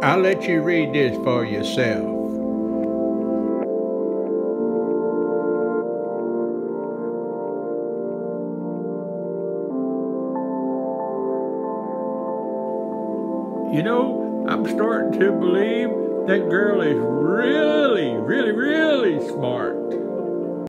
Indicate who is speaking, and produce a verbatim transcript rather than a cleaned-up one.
Speaker 1: I'll let you read this for yourself. You know, I'm starting to believe that girl is really, really, really smart.